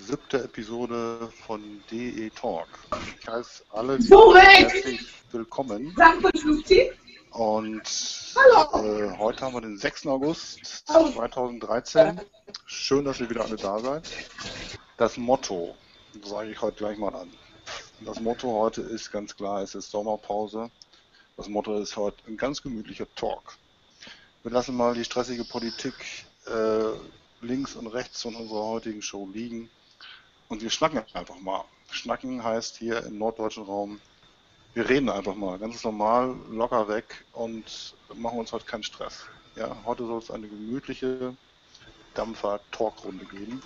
7. Episode von DE Talk. Ich heiße alle herzlich willkommen. Und heute haben wir den 6. August 2013. Schön, dass ihr wieder alle da seid. Das Motto sage ich heute gleich mal an. Das Motto heute ist ganz klar, es ist Sommerpause. Das Motto ist heute ein ganz gemütlicher Talk. Wir lassen mal die stressige Politik links und rechts von unserer heutigen Show liegen und wir schnacken einfach mal. Schnacken heißt hier im norddeutschen Raum, wir reden einfach mal, ganz normal, locker weg und machen uns heute keinen Stress. Ja, heute soll es eine gemütliche Dampfer-Talkrunde geben,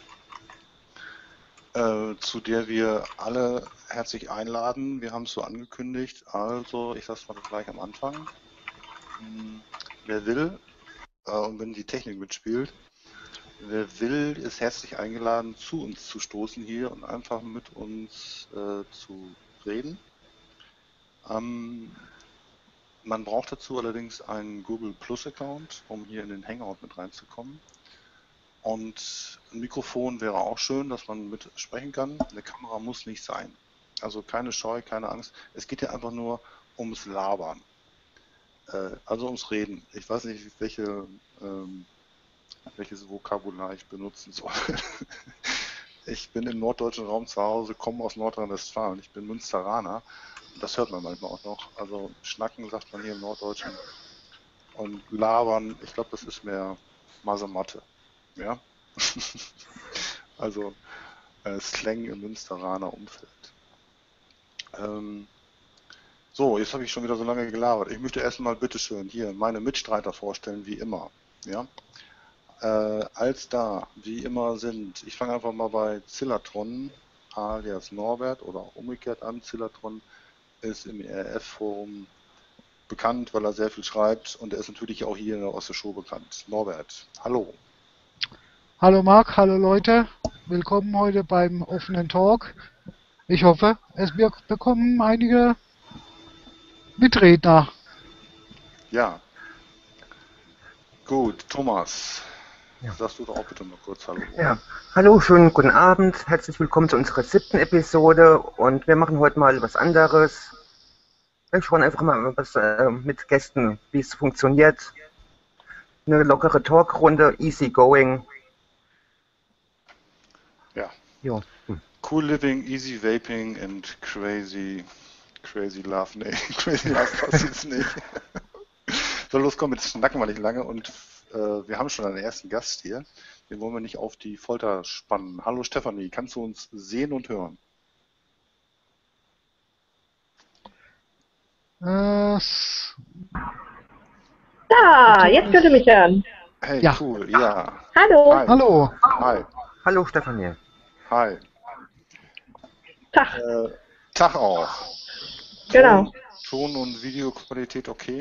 zu der wir alle herzlich einladen. Wir haben es so angekündigt, also ich sage es mal gleich am Anfang. Wer will, und wenn die Technik mitspielt, wer will, ist herzlich eingeladen, zu uns zu stoßen hier und einfach mit uns zu reden. Man braucht dazu allerdings einen Google Plus Account, um hier in den Hangout mit reinzukommen. Und ein Mikrofon wäre auch schön, dass man mit sprechen kann. Eine Kamera muss nicht sein. Also keine Scheu, keine Angst. Es geht hier einfach nur ums Labern. Also ums Reden. Ich weiß nicht, welches Vokabular ich benutzen soll. Ich bin im norddeutschen Raum zu Hause, komme aus Nordrhein-Westfalen. Ich bin Münsteraner. Das hört man manchmal auch noch. Also schnacken sagt man hier im Norddeutschen. Und labern, ich glaube, das ist mehr Masematte. Ja? Also Slang im Münsteraner Umfeld. So, jetzt habe ich schon wieder so lange gelabert. Ich möchte erstmal bitteschön hier meine Mitstreiter vorstellen, wie immer. Ja? Als da, wie immer sind, ich fange einfach mal bei Zillatron alias Norbert oder auch umgekehrt an. Zillatron ist im ERF-Forum bekannt, weil er sehr viel schreibt und er ist natürlich auch hier aus der Show bekannt. Norbert, hallo. Hallo Marc, hallo Leute, willkommen heute beim offenen Talk. Ich hoffe, wir bekommen einige Mitredner. Ja. Gut, Thomas. Ja. Sagst du doch auch bitte mal kurz Hallo. Ja, hallo, schönen guten Abend, herzlich willkommen zu unserer 7. Episode und wir machen heute mal was anderes. Wir schauen einfach mal was mit Gästen, wie es funktioniert. Eine lockere Talkrunde, easy going. Ja. Jo. Cool living, easy vaping and crazy love. Nee, crazy love passt jetzt nicht. So, los, komm, jetzt schnacken wir nicht lange und wir haben schon einen ersten Gast hier. Den wollen wir nicht auf die Folter spannen. Hallo Stefanie, kannst du uns sehen und hören? Ja, jetzt könnt ihr mich hören. Hey, Ja. cool, ja. Hallo. Hi. Hallo. Hi. Hallo Stefanie. Hi. Tag. Tag auch. Genau. Ton- und Videoqualität okay?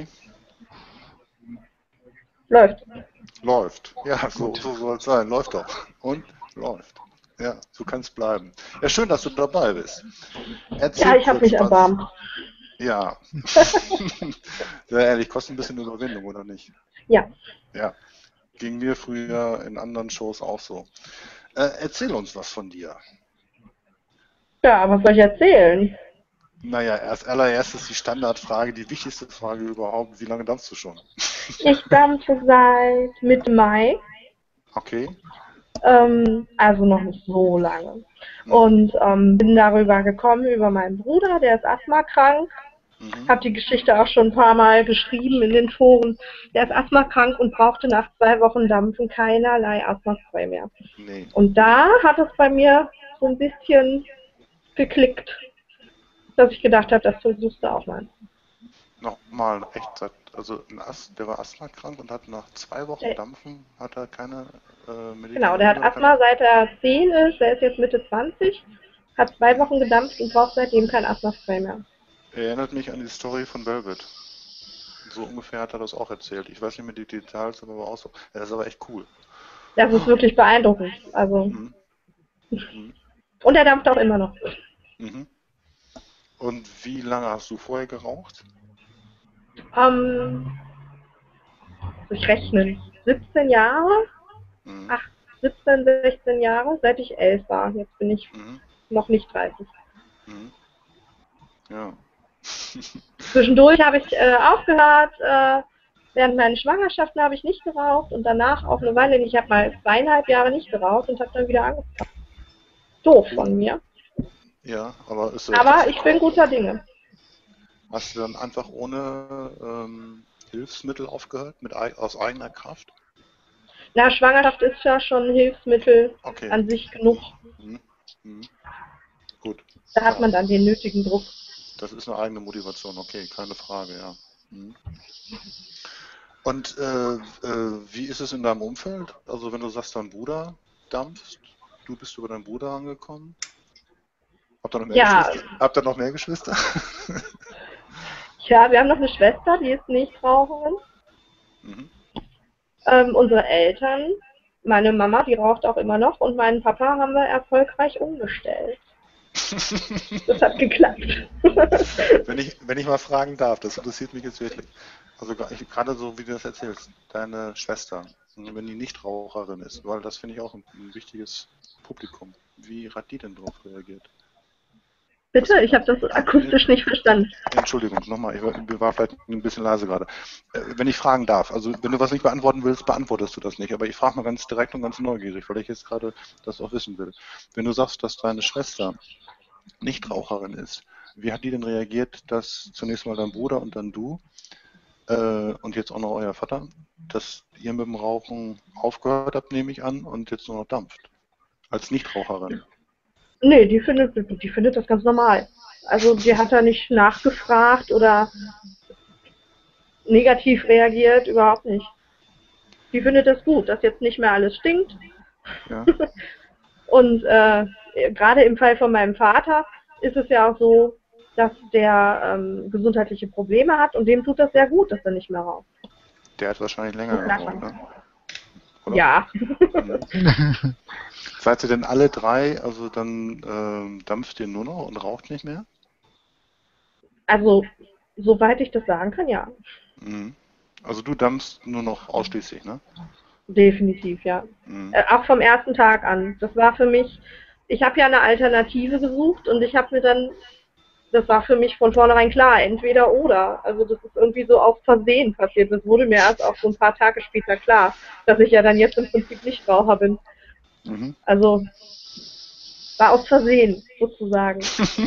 Läuft. Läuft. Ja, so soll es sein. Läuft doch. Und läuft. Ja, so kann es bleiben. Ja, schön, dass du dabei bist. Erzähl Ja, ich habe kurz mich was. erbarmt. Ja. Sehr ehrlich, kostet ein bisschen Überwindung, oder nicht? Ja. Ja. Ging mir früher in anderen Shows auch so. Erzähl uns was von dir. Ja, was soll ich erzählen? Naja, allererstes die Standardfrage, die wichtigste Frage überhaupt. Wie lange dampfst du schon? Ich dampfe seit Mitte Mai. Okay. Also noch nicht so lange. Und bin darüber gekommen, über meinen Bruder, der ist asthmakrank. Habe die Geschichte auch schon ein paar Mal geschrieben in den Foren. Der ist asthmakrank und brauchte nach 2 Wochen Dampfen keinerlei Asthmaspray mehr. Nee. Und da hat es bei mir so ein bisschen geklickt, dass ich gedacht habe, das versuchst du auch mal. Nochmal, echt, also der war asthmakrank und hat nach 2 Wochen Dampfen, hat er keine Medikamente? Genau, der hat Asthma seit er 10 ist, der ist jetzt Mitte 20, hat 2 Wochen gedampft und braucht seitdem kein Asthmaspray mehr. Erinnert mich an die Story von Velvet. So ungefähr hat er das auch erzählt. Ich weiß nicht mehr die Details, aber war auch so. Ja, das ist aber echt cool. Das ist wirklich beeindruckend. Also. Und er dampft auch immer noch. Und wie lange hast du vorher geraucht? Ich rechne 17 Jahre. 17, 16 Jahre, seit ich 11 war. Jetzt bin ich noch nicht 30. Mhm. Ja. Zwischendurch habe ich aufgehört, während meiner Schwangerschaften habe ich nicht geraucht und danach auch eine Weile nicht. Ich habe mal 2,5 Jahre nicht geraucht und habe dann wieder angefangen. Doof von mir. Ja, aber ist Aber ich bin guter Dinge. Hast du dann einfach ohne Hilfsmittel aufgehört, aus eigener Kraft? Na, Schwangerschaft ist ja schon ein Hilfsmittel an sich genug. Gut. Da hat man dann den nötigen Druck. Das ist eine eigene Motivation, okay, keine Frage, ja. Und wie ist es in deinem Umfeld? Also wenn du sagst, dein Bruder dampft, du bist über deinen Bruder angekommen? Habt ihr noch mehr Geschwister? Habt ihr noch mehr Geschwister? Ja, wir haben noch eine Schwester, die ist Nichtraucherin. Unsere Eltern, meine Mama, die raucht auch immer noch und meinen Papa haben wir erfolgreich umgestellt. Das hat geklappt. Wenn ich mal fragen darf, das interessiert mich jetzt wirklich. Also gerade so, wie du das erzählst, deine Schwester, wenn die Nichtraucherin ist, weil das finde ich auch ein wichtiges Publikum. Wie hat die denn darauf reagiert? Bitte? Ich habe das akustisch nicht verstanden. Entschuldigung, nochmal, ich war vielleicht ein bisschen leise gerade. Wenn ich fragen darf, also wenn du was nicht beantworten willst, beantwortest du das nicht, aber ich frage mal ganz direkt und ganz neugierig, weil ich jetzt gerade das auch wissen will. Wenn du sagst, dass deine Schwester Nichtraucherin ist, wie hat die denn reagiert, dass zunächst mal dein Bruder und dann du und jetzt auch noch euer Vater, dass ihr mit dem Rauchen aufgehört habt, nehme ich an, und jetzt nur noch dampft? Als Nichtraucherin? Nee, die findet das ganz normal. Also die hat da nicht nachgefragt oder negativ reagiert, überhaupt nicht. Die findet das gut, dass jetzt nicht mehr alles stinkt. Ja. Und gerade im Fall von meinem Vater ist es ja auch so, dass der gesundheitliche Probleme hat und dem tut das sehr gut, dass er nicht mehr raucht. Der hat wahrscheinlich länger geraucht, ne? Oder? Ja. Seid ihr denn alle drei, also dann dampft ihr nur noch und raucht nicht mehr? Also, soweit ich das sagen kann, ja. Also du dampfst nur noch ausschließlich, ne? Definitiv, ja. Auch vom ersten Tag an. Das war für mich, ich habe ja eine Alternative gesucht und ich habe mir dann, das war für mich von vornherein klar, entweder oder. Also das ist irgendwie so aus Versehen passiert. Das wurde mir erst auch so ein paar Tage später klar, dass ich ja dann jetzt im Prinzip Nichtraucher bin. Also war aus Versehen, sozusagen.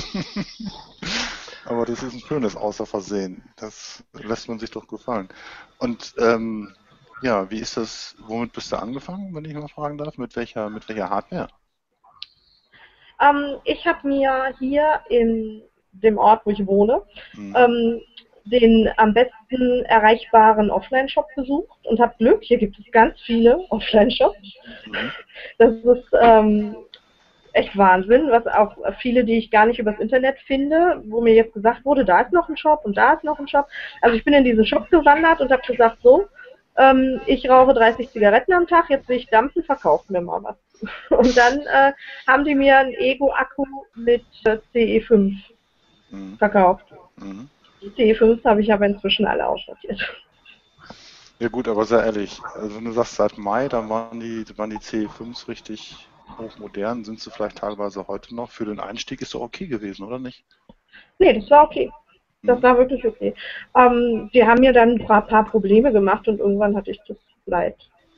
Aber das ist ein schönes Außer Versehen. Das lässt man sich doch gefallen. Und ja, wie ist das, womit bist du angefangen, wenn ich mal fragen darf? Mit welcher Hardware? Ich habe mir hier in dem Ort, wo ich wohne, den am besten erreichbaren Offline-Shop besucht und habe Glück. Hier gibt es ganz viele Offline-Shops. Das ist echt Wahnsinn, was auch viele, die ich gar nicht übers Internet finde, wo mir jetzt gesagt wurde, da ist noch ein Shop und da ist noch ein Shop. Also ich bin in diesen Shop gewandert und habe gesagt, so, ich rauche 30 Zigaretten am Tag, jetzt will ich dampfen, verkauft mir mal was. Und dann haben die mir einen Ego-Akku mit CE5 verkauft. Die CE5s habe ich aber inzwischen alle aussortiert. Ja gut, aber sehr ehrlich, also wenn du sagst seit Mai, dann waren die CE5s richtig hochmodern, sind sie vielleicht teilweise heute noch. Für den Einstieg ist doch okay gewesen, oder nicht? Nee, das war okay. Das war wirklich okay. Die haben mir dann ein paar Probleme gemacht und irgendwann hatte ich das Leid.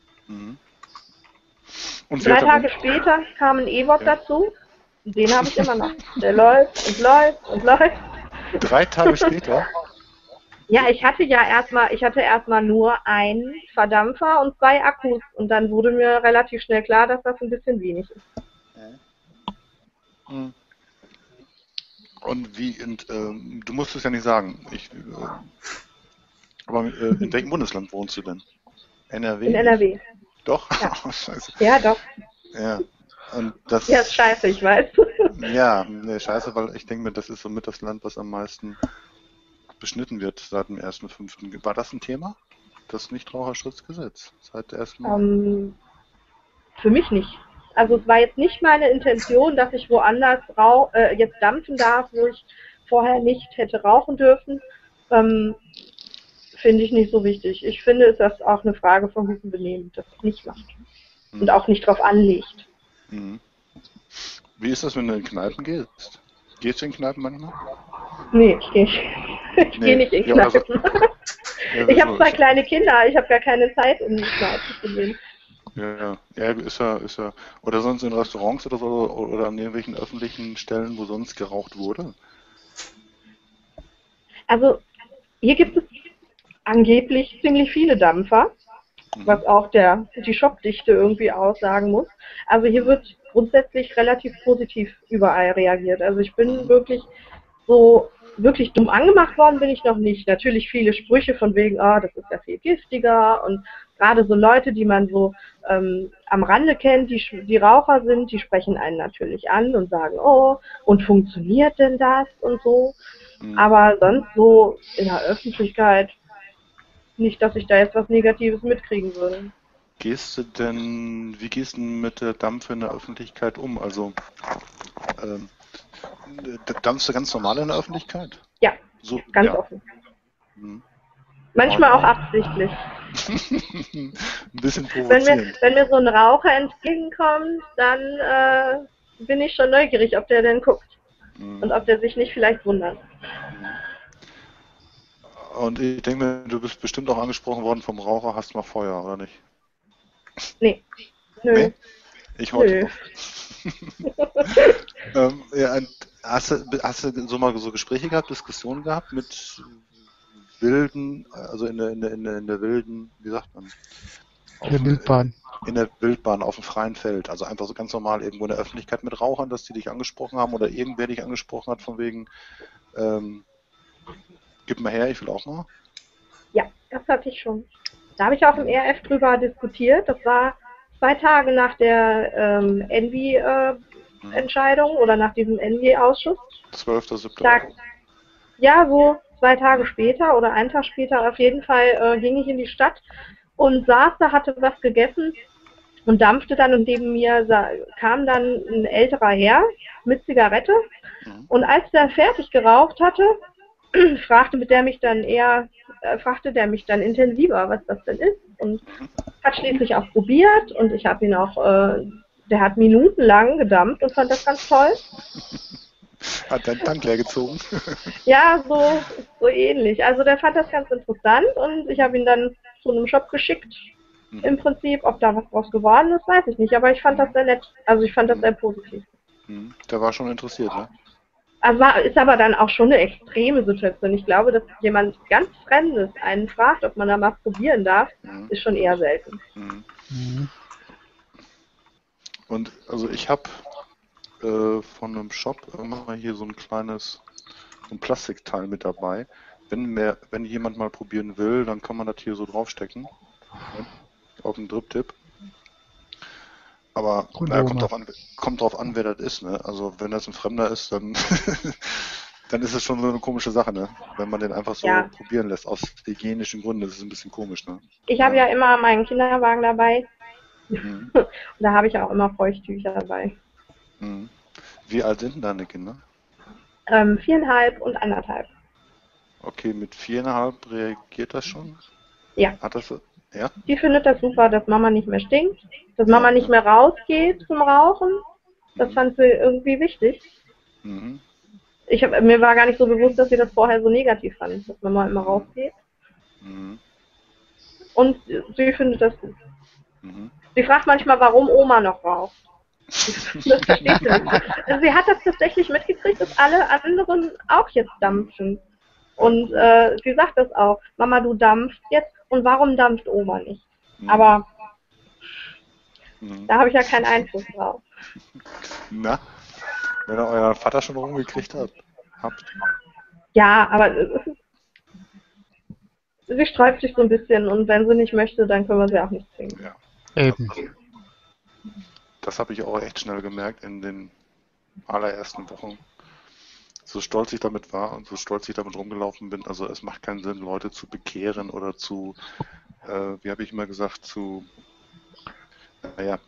Und 3 Tage später kam ein E-Wort dazu. Den habe ich immer noch. Der läuft und läuft und läuft. 3 Tage später? Ja, ich hatte erstmal nur einen Verdampfer und 2 Akkus und dann wurde mir relativ schnell klar, dass das ein bisschen wenig ist. Und du musst es ja nicht sagen. Aber in welchem Bundesland wohnst du denn? NRW? In NRW. Doch? Ja. Oh, scheiße. Ja, doch. Ja. Und das, ja, ist scheiße, ich weiß. Ja, nee, scheiße, weil ich denke mir, das ist somit das Land, was am meisten beschnitten wird seit dem 1.5. War das ein Thema? Das Nichtraucherschutzgesetz seit der ersten Für mich nicht. Also es war jetzt nicht meine Intention, dass ich woanders jetzt dampfen darf, wo ich vorher nicht hätte rauchen dürfen. Finde ich nicht so wichtig. Ich finde, es ist auch eine Frage von gutem Benehmen, dass es nicht macht. und auch nicht drauf anlegt. Mhm. Wie ist das, wenn du in Kneipen gehst? Gehst du in Kneipen manchmal? Nee, ich gehe geh nicht in Kneipen. Ja, ich habe 2 kleine Kinder, ich habe gar keine Zeit, in die Kneipen zu gehen. Ja, ist ja. Oder sonst in Restaurants oder so, oder an irgendwelchen öffentlichen Stellen, wo sonst geraucht wurde? Also, hier gibt es angeblich ziemlich viele Dampfer, was auch die Shopdichte irgendwie aussagen muss. Also hier wird grundsätzlich relativ positiv überall reagiert. Also ich bin wirklich dumm angemacht worden bin ich noch nicht. Natürlich viele Sprüche von wegen, das ist ja viel giftiger, und gerade so Leute, die man so am Rande kennt, die Raucher sind, die sprechen einen natürlich an und sagen, oh, und funktioniert denn das und so. Aber sonst so in der Öffentlichkeit nicht, dass ich da jetzt was Negatives mitkriegen würde. Wie gehst du denn mit der Dampfe in der Öffentlichkeit um? Also, dampfst du ganz normal in der Öffentlichkeit? Ja, so, ganz offen. Hm. Manchmal auch absichtlich. Ein bisschen provozierend. Wenn mir so ein Raucher entgegenkommt, dann bin ich schon neugierig, ob der denn guckt. Und ob der sich nicht vielleicht wundert. Und ich denke mir, du bist bestimmt auch angesprochen worden vom Raucher, hast mal Feuer, oder nicht? Nee. Nö. Nee? Ich heute noch. Hast du so mal so Gespräche gehabt, Diskussionen gehabt mit Wilden, also in der wilden, wie sagt man? Wildbahn. In der Wildbahn auf dem freien Feld, also einfach so ganz normal irgendwo in der Öffentlichkeit mit Rauchern, dass die dich angesprochen haben oder irgendwer dich angesprochen hat von wegen, gib mal her, ich will auch mal? Ja, das hatte ich schon. Da habe ich auch im ERF drüber diskutiert. Das war 2 Tage nach der Envy-Entscheidung oder nach diesem Envy-Ausschuss. 12.07. Ja, so 2 Tage später oder einen Tag später auf jeden Fall ging ich in die Stadt und saß da, hatte was gegessen und dampfte dann, und neben mir kam dann ein älterer Herr mit Zigarette, und als der fertig geraucht hatte, fragte der mich dann intensiver, was das denn ist, und hat schließlich auch probiert, und ich habe ihn auch, der hat minutenlang gedampft und fand das ganz toll. Hat deinen Tank leer gezogen? Ja, so ähnlich. Also der fand das ganz interessant, und ich habe ihn dann zu einem Shop geschickt. Im Prinzip, ob da was draus geworden ist, weiß ich nicht, aber ich fand das sehr nett. Also ich fand das sehr positiv. Der war schon interessiert, ne? Also ist aber dann auch schon eine extreme Situation. Ich glaube, dass jemand ganz Fremdes einen fragt, ob man da mal probieren darf, ist schon eher selten. Und also ich habe von einem Shop immer hier so ein Plastikteil mit dabei. Wenn jemand mal probieren will, dann kann man das hier so draufstecken. Auf den Drip-Tipp. Aber kommt drauf an, wer das ist, ne? Also wenn das ein Fremder ist, dann dann ist es schon so eine komische Sache, ne? Wenn man den einfach so probieren lässt, aus hygienischen Gründen, das ist ein bisschen komisch, ne? Ich habe ja immer meinen Kinderwagen dabei. Und da habe ich auch immer Feuchttücher dabei. Wie alt sind denn deine Kinder? 4,5 und 1,5. Okay, mit 4,5 reagiert das schon? Ja. Hat das so? Ja? Die findet das super, dass Mama nicht mehr stinkt, dass Mama nicht mehr rausgeht zum Rauchen. Das fand sie irgendwie wichtig. Mir war gar nicht so bewusst, dass sie das vorher so negativ fand, dass Mama immer rausgeht. Und sie findet das gut. Sie fragt manchmal, warum Oma noch raucht. Das versteht sie nicht. Also sie hat das tatsächlich mitgekriegt, dass alle anderen auch jetzt dampfen. Und sie sagt das auch. Mama, du dampfst jetzt, und warum dampft Oma nicht? Aber da habe ich ja keinen Einfluss drauf. Na, wenn ihr euren Vater schon rumgekriegt habt. Ja, aber sie sträubt sich so ein bisschen, und wenn sie nicht möchte, dann können wir sie auch nicht zwingen. Ja. Eben. Das habe ich auch echt schnell gemerkt in den allerersten Wochen. So stolz ich damit war und so stolz ich damit rumgelaufen bin, also es macht keinen Sinn, Leute zu bekehren oder zu, wie habe ich immer gesagt,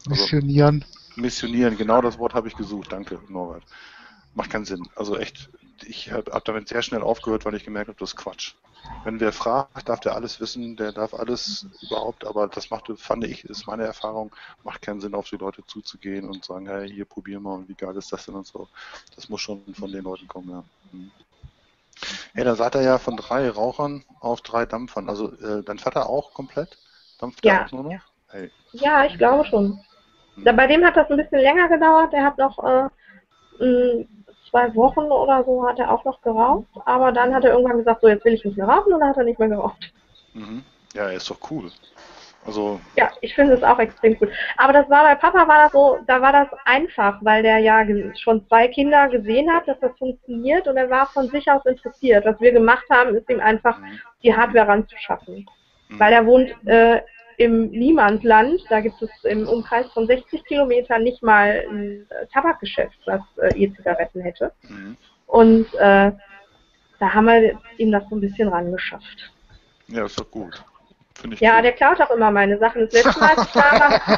missionieren. Missionieren, genau das Wort habe ich gesucht, danke Norbert. Macht keinen Sinn, also echt, ich hab damit sehr schnell aufgehört, weil ich gemerkt habe, das ist Quatsch. Wenn wer fragt, darf der alles wissen, der darf alles überhaupt, aber das fand ich, ist meine Erfahrung, macht keinen Sinn, auf die Leute zuzugehen und sagen, hey, hier, probier mal und wie geil ist das denn und so. Das muss schon von den Leuten kommen, ja. Hey, da seid ihr ja von 3 Rauchern auf 3 Dampfern. Also dein Vater auch komplett? Dampft der auch nur noch? Hey. Ja, ich glaube schon. Bei dem hat das ein bisschen länger gedauert. Der hat noch 2 Wochen oder so hat er auch noch geraucht. Aber dann hat er irgendwann gesagt, so jetzt will ich nicht mehr rauchen und dann hat er nicht mehr geraucht. Ja, ist doch cool. Also ja, ich finde es auch extrem cool. Aber das war bei Papa war das so, da war das einfach, weil der ja schon 2 Kinder gesehen hat, dass das funktioniert und er war von sich aus interessiert. Was wir gemacht haben, ist ihm einfach die Hardware ranzuschaffen. Weil er wohnt im Niemandsland, da gibt es im Umkreis von 60 Kilometern nicht mal ein Tabakgeschäft, was E-Zigaretten hätte. Und da haben wir ihm das so ein bisschen rangeschafft. Ja, ist doch gut. Ja, der klaut auch immer meine Sachen. Das letzte Mal, als ich da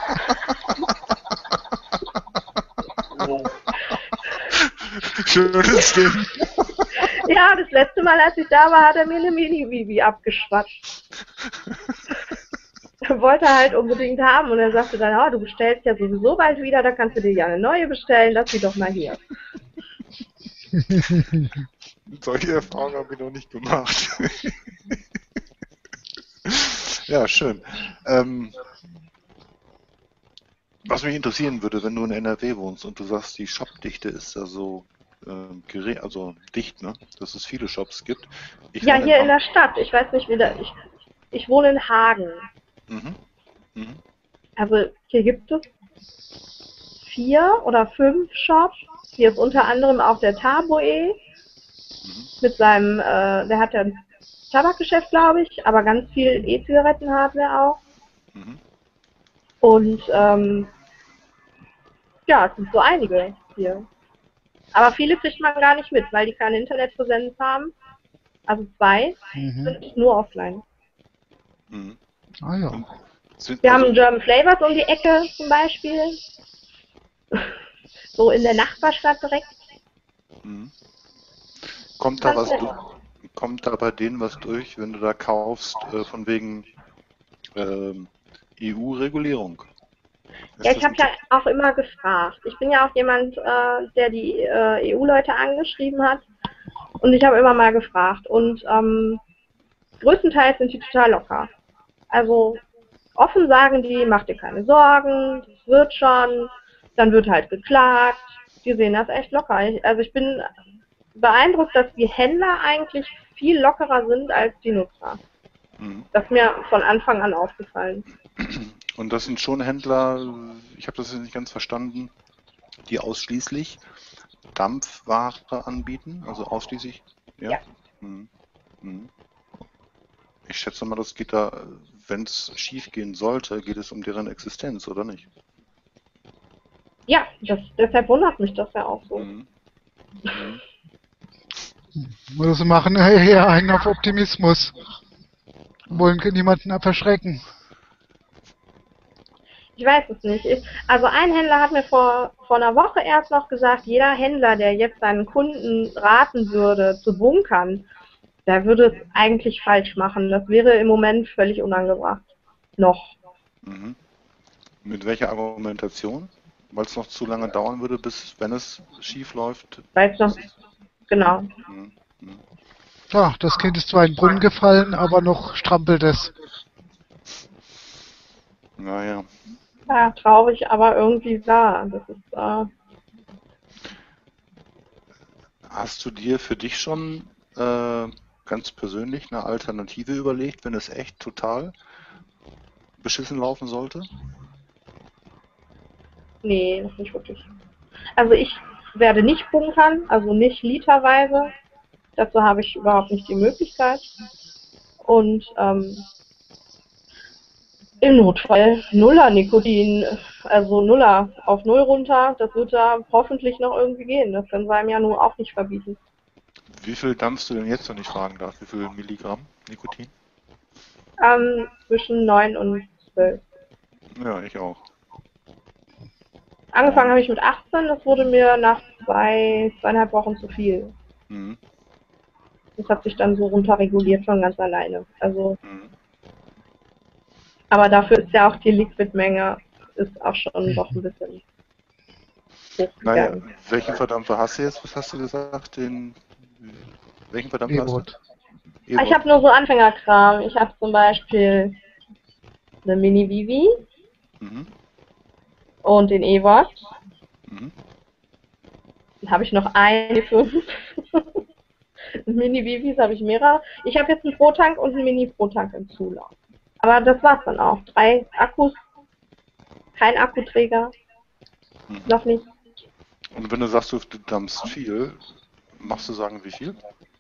war... Schönes Ding. Ja, das letzte Mal, als ich da war, hat er mir eine Mini-Bibi abgeschwatscht. Wollte er halt unbedingt haben und er sagte dann, oh, du bestellst ja sowieso bald wieder, da kannst du dir ja eine neue bestellen, lass sie doch mal hier. Solche Erfahrungen habe ich noch nicht gemacht. Ja, schön. Was mich interessieren würde, wenn du in NRW wohnst und du sagst, die Shopdichte ist ja so gering, also dicht, ne? Dass es viele Shops gibt. Ja, hier in der Stadt. Ich weiß nicht, wie da... Ich wohne in Hagen. Also hier gibt es 4 oder 5 Shops. Hier ist unter anderem auch der Taboe mit seinem, der hat ja ein Tabakgeschäft, glaube ich, aber ganz viel E-Zigaretten-Hardware auch. Und ja, es sind so einige hier. Aber viele kriegt man gar nicht mit, weil die keine Internetpräsenz haben. Also 2 sind nur offline. Ah ja. Wir haben German Flavors um die Ecke zum Beispiel. So in der Nachbarstadt direkt. Kommt da bei denen was durch, wenn du da kaufst, von wegen EU-Regulierung? Ja, ich habe ja auch immer gefragt. Ich bin ja auch jemand, der die EU-Leute angeschrieben hat. Und ich habe immer mal gefragt. Und größtenteils sind die total locker. Also offen sagen die, mach dir keine Sorgen, das wird schon. Dann wird halt geklagt. Die sehen das echt locker. Also ich bin beeindruckt, dass die Händler eigentlich viel lockerer sind als die Nutzer. Das ist mir von Anfang an aufgefallen. Und das sind schon Händler, ich habe das jetzt nicht ganz verstanden, die ausschließlich Dampfware anbieten, also ausschließlich? Ja. Ich schätze mal, das geht da, wenn es schief gehen sollte, geht es um deren Existenz, oder nicht? Ja, deshalb wundert mich das ja auch so. Sie machen eher einen auf Optimismus. Wollen niemanden verschrecken. Ich weiß es nicht. Also ein Händler hat mir vor einer Woche erst noch gesagt, jeder Händler, der jetzt seinen Kunden raten würde, zu bunkern, der würde es eigentlich falsch machen. Das wäre im Moment völlig unangebracht. Noch. Mit welcher Argumentation? Weil es noch zu lange dauern würde, bis wenn es schief läuft? Weil es noch... Genau. Ja, das Kind ist zwar in den Brunnen gefallen, aber noch strampelt es. Naja. Ja, traurig, aber irgendwie wahr. Das ist, Hast du dir für dich schon ganz persönlich eine Alternative überlegt, wenn es echt total beschissen laufen sollte? Nee, das nicht wirklich. Also ich werde nicht bunkern, also nicht literweise. Dazu habe ich überhaupt nicht die Möglichkeit. Und im Notfall Nuller Nikotin, also Nuller auf 0 runter, das wird da hoffentlich noch irgendwie gehen. Das können wir ihm ja nur auch nicht verbieten. Wie viel dampfst du denn jetzt, wenn ich fragen darf? Wie viel Milligramm Nikotin? Zwischen 9 und 12. Ja, ich auch. Angefangen habe ich mit 18, das wurde mir nach 2,5 Wochen zu viel. Mhm. Das hat sich dann so runterreguliert von ganz alleine. Also, Mhm. aber dafür ist ja auch die Liquidmenge ist auch schon doch ein bisschen Naja, hochgegangen. welchen Verdampfer hast du jetzt? Was hast du gesagt? Welchen Verdampfer hast E-Watt. du? Ich habe nur so Anfängerkram. Ich habe zum Beispiel eine Mini-Vivi Mhm. und den E-Watt. Mhm. Dann habe ich noch eine 5. Mini-Vivis habe ich mehrere. Ich habe jetzt einen Pro-Tank und einen Mini-Pro-Tank im Zulauf. Aber das war's dann auch. 3 Akkus, kein Akkuträger, Mhm. noch nicht. Und wenn du sagst, du dampfst viel, machst du sagen, wie viel?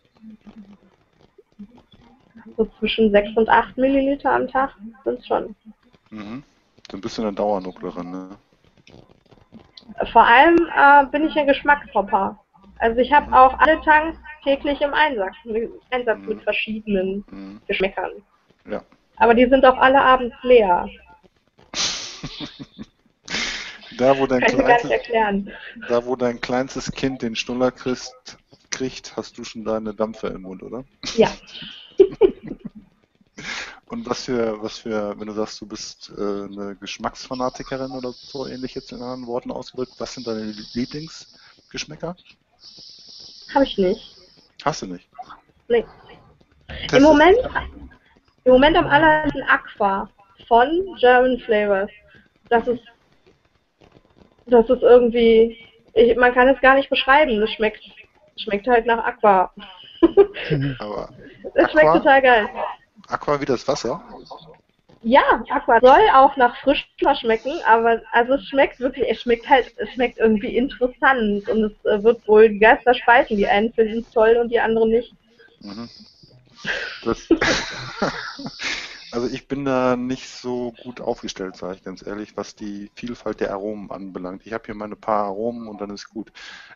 So zwischen 6 und 8 Milliliter am Tag sind es schon. Mhm. So ein bisschen eine Dauernucklerin, ne? Vor allem bin ich ein Geschmackshopper. Also ich habe auch alle Tanks täglich im Einsatz mit verschiedenen Geschmäckern. Ja. Aber die sind auch alle abends leer. Da, wo dein Kann ich mir gar nicht erklären. Da, wo dein kleinstes Kind den Schnuller kriegt, hast du schon deine Dampfer im Mund, oder? Ja. Und was für, wenn du sagst, du bist eine Geschmacksfanatikerin oder so ähnlich jetzt in anderen Worten ausgedrückt, was sind deine Lieblingsgeschmäcker? Habe ich nicht. Hast du nicht? Nee. Im Moment am allerliebsten Aqua von German Flavors. Das ist irgendwie, man kann es gar nicht beschreiben. Das schmeckt halt nach Aqua. Aber Es schmeckt total geil. Aqua wie das Wasser? Ja, Aqua soll auch nach Frischwasser schmecken, aber also es schmeckt wirklich, es schmeckt irgendwie interessant und es wird wohl die Geister spalten. Die einen finden es toll und die anderen nicht. Mhm. Also ich bin da nicht so gut aufgestellt, sage ich ganz ehrlich, was die Vielfalt der Aromen anbelangt. Ich habe hier meine paar Aromen und dann ist gut.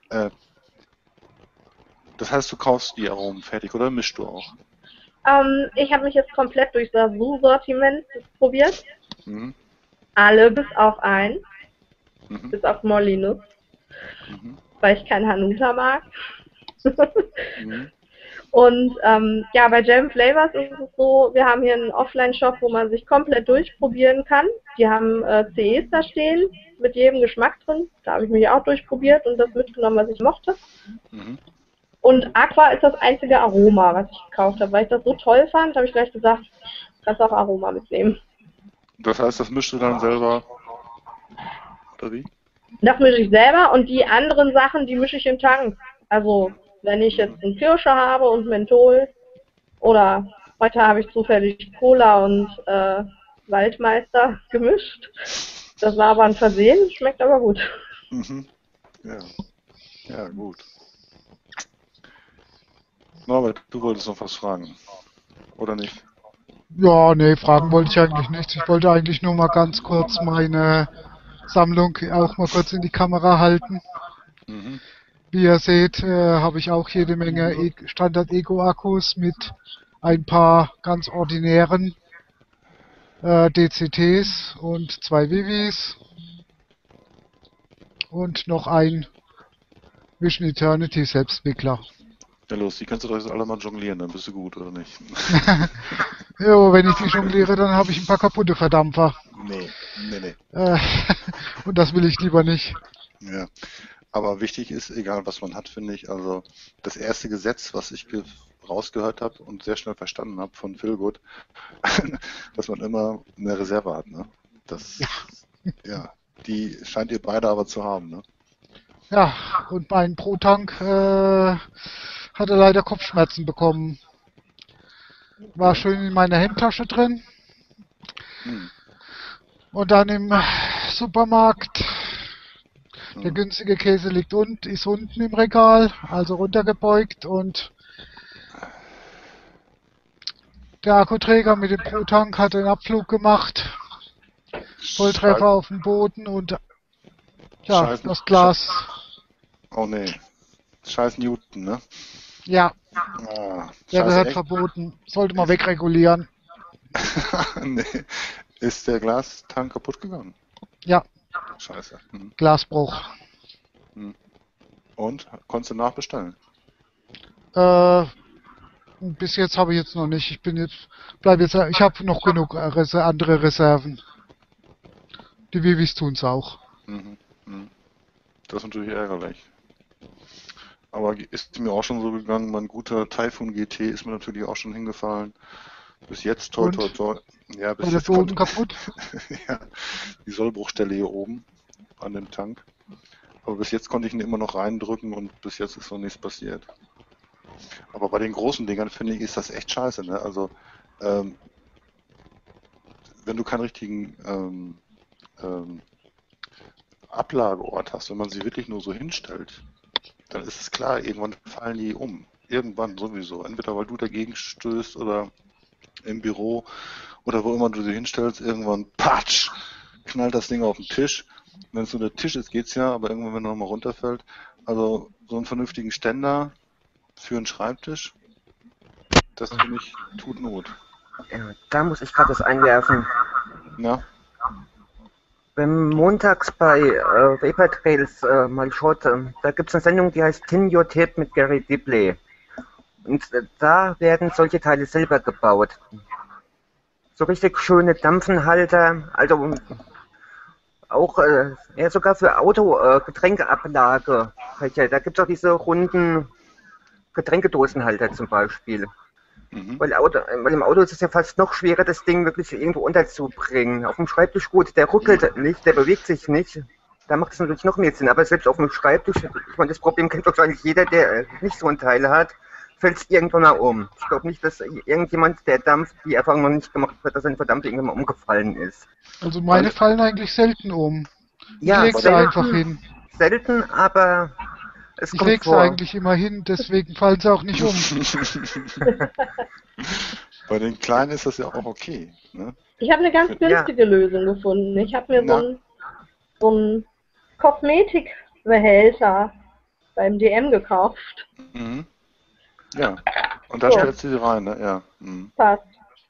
Das heißt, du kaufst die Aromen fertig oder mischst du auch? Ich habe mich jetzt komplett durch das Sortiment probiert. Mhm. Alle bis auf ein. Mhm. Bis auf Molinus. Mhm. Weil ich kein Hanuta mag. Mhm. Und ja, bei Jam Flavors ist es so, wir haben hier einen Offline-Shop, wo man sich komplett durchprobieren kann. Die haben CEs da stehen, mit jedem Geschmack drin. Da habe ich mich auch durchprobiert und das mitgenommen, was ich mochte. Mhm. Und Aqua ist das einzige Aroma, was ich gekauft habe. Weil ich das so toll fand, habe ich gleich gesagt, kannst auch Aroma mitnehmen. Das heißt, das mischst du dann selber, oder wie? Das mische ich selber und die anderen Sachen, die mische ich im Tank. Also, wenn ich jetzt einen Kirsche habe und Menthol oder heute habe ich zufällig Cola und Waldmeister gemischt. Das war aber ein Versehen, schmeckt aber gut. Mhm. Ja. Ja, gut. Norbert, du wolltest noch was fragen, oder nicht? Ja, nee, fragen wollte ich eigentlich nicht. Ich wollte eigentlich nur mal ganz kurz meine Sammlung auch mal kurz in die Kamera halten. Mhm. Wie ihr seht, habe ich auch jede Menge Standard-Ego-Akkus mit ein paar ganz ordinären DCTs und 2 Vivis und noch ein Vision Eternity Selbstwickler. Ja, los, die kannst du doch jetzt alle mal jonglieren, dann bist du gut, oder nicht? Jo, wenn ich die jongliere, dann habe ich ein paar kaputte Verdampfer. Nee. Und das will ich lieber nicht. Ja. Aber wichtig ist, egal was man hat, finde ich, also das erste Gesetz, was ich rausgehört habe und sehr schnell verstanden habe von Philgood, dass man immer eine Reserve hat, ne? Ja, die scheint ihr beide aber zu haben, ne? Ja, und mein Pro-Tank hatte leider Kopfschmerzen bekommen. War schön in meiner Hemdtasche drin. Und dann im Supermarkt. Der günstige Käse ist unten im Regal, also runtergebeugt und der Akkuträger mit dem Pro-Tank hat den Abflug gemacht. Volltreffer auf dem Boden und ja, das Glas. Oh nee. Scheiß Newton, ne? Ja. Der gehört echt? verboten. Sollte man wegregulieren. Nee. Ist der Glastank kaputt gegangen? Ja. Scheiße. Glasbruch. Und? Konntest du nachbestellen? Bis jetzt habe ich jetzt noch nicht. Ich habe noch genug andere Reserven. Die Vivis tun's auch. Das ist natürlich ärgerlich. Aber ist mir auch schon so gegangen, mein guter Typhoon GT ist mir natürlich auch schon hingefallen. Bis jetzt, toi. Ja, bis war jetzt der Boden kaputt? Ja, die Sollbruchstelle hier oben an dem Tank. Aber bis jetzt konnte ich ihn immer noch reindrücken und bis jetzt ist noch nichts passiert. Aber bei den großen Dingern, finde ich, ist das echt scheiße, ne? Also, wenn du keinen richtigen Ablageort hast, wenn man sie wirklich nur so hinstellt, dann ist es klar, irgendwann fallen die um. Irgendwann sowieso. Entweder weil du dagegen stößt oder im Büro oder wo immer du sie hinstellst, irgendwann patsch, knallt das Ding auf den Tisch. Wenn es nur der Tisch ist, geht's ja, aber irgendwann, wenn er nochmal runterfällt. Also so einen vernünftigen Ständer für einen Schreibtisch, das finde ich, tut Not. Ja, da muss ich gerade was einwerfen. Ja. Wenn montags bei Vapor Trails mal schaut, da gibt es eine Sendung, die heißt Tin Your Tip mit Gary Dibley. Und da werden solche Teile selber gebaut. So richtig schöne Dampfenhalter, also auch sogar für Getränkeablage. Da gibt es auch diese runden Getränkedosenhalter zum Beispiel. Weil im Auto ist es ja fast noch schwerer, das Ding wirklich irgendwo unterzubringen. Auf dem Schreibtisch gut, der ruckelt nicht, der bewegt sich nicht. Da macht es natürlich noch mehr Sinn. Aber selbst auf dem Schreibtisch, ich meine, das Problem kennt wahrscheinlich jeder, der nicht so ein Teil hat, fällt es irgendwann mal um. Ich glaube nicht, dass irgendjemand, der dampft, die Erfahrung noch nicht gemacht hat, dass ein verdammt irgendwann mal umgefallen ist. Also meine fallen eigentlich selten um. Ja, ich lege sie einfach hin. Selten, aber es kommt vor. Ich lege sie eigentlich immer hin, deswegen fallen sie auch nicht um. Bei den Kleinen ist das ja auch okay. Ne? Ich habe eine ganz günstige Lösung gefunden. Ich habe mir so einen Kosmetikbehälter beim DM gekauft. Ja, und da stellst du sie rein, ne? Ja. Passt.